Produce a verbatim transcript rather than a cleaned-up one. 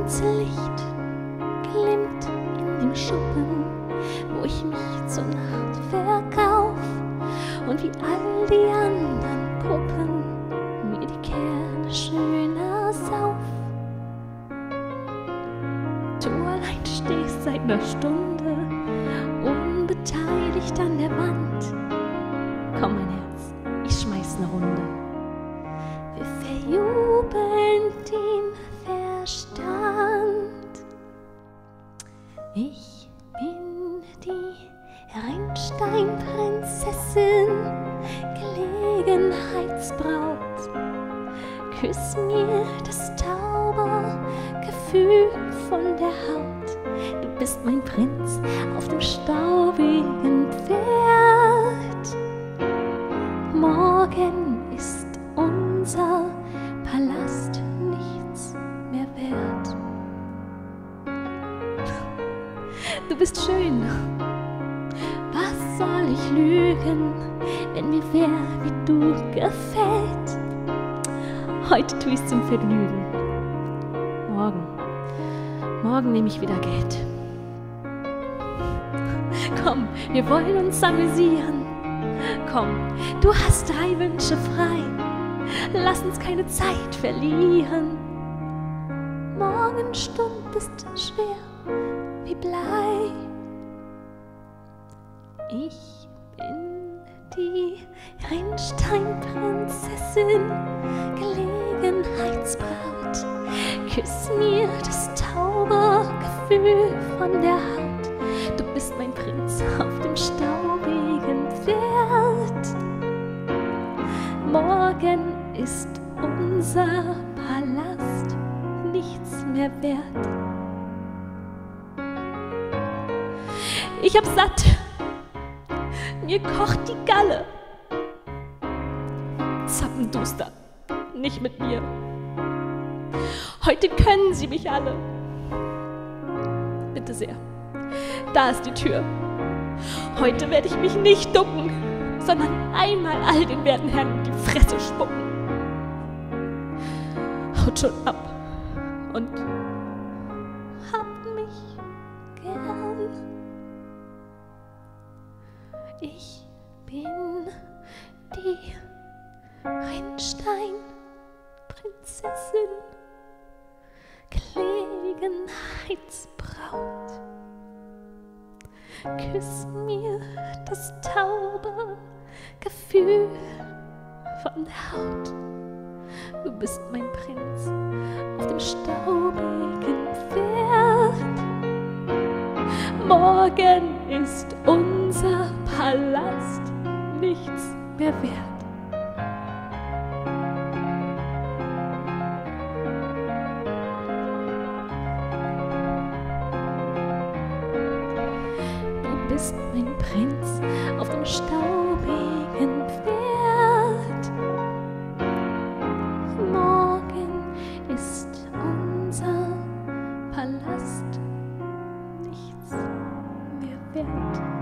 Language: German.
Das Licht glimmt in dem Schuppen, wo ich mich zur Nacht verkauf und wie all die anderen Puppen mir die Kerne schöner sauf. Du allein stehst seit ner Stunde unbeteiligt an der Wand. Komm, mein Herz, ich schmeiß ne Runde. Wir verjubeln den Verstand. Ich bin die Rheinsteinprinzessin, Gelegenheitsbraut. Küss mir das Taubergefühl von der Haut. Du bist mein Prinz auf dem staubigen Pferd. Morgen ist unser Palast nichts mehr wert. Du bist schön, was soll ich lügen, wenn mir wer wie du gefällt? Heute tu ich's zum Vergnügen, morgen, morgen nehm ich wieder Geld. Komm, wir wollen uns amüsieren. Komm, du hast drei Wünsche frei. Lass uns keine Zeit verlieren. Morgenstund ist schwer wie Blei. Ich bin die Rheinsteinprinzessin, Gelegenheitsbraut. Küss mir das Taubergefühl von der Haut. Du bist mein Prinz auf dem staubigen Pferd. Morgen ist unser Palast nichts mehr wert. Ich hab satt, mir kocht die Galle. Zappenduster, nicht mit mir. Heute können sie mich alle. Bitte sehr, da ist die Tür. Heute werde ich mich nicht ducken, sondern einmal all den werten Herren in die Fresse spucken. Haut schon ab und habt mich gern. Ich bin die Rheinsteinprinzessin, Gelegenheitsbraut. Küss mir das Taubergefühl von der Haut. Du bist mein Prinz auf dem staubigen Pferd. Morgen ist unser Palast nichts mehr wert. Du bist mein Prinz auf dem staubigen Pferd. Morgen ist unser Palast nichts mehr wert.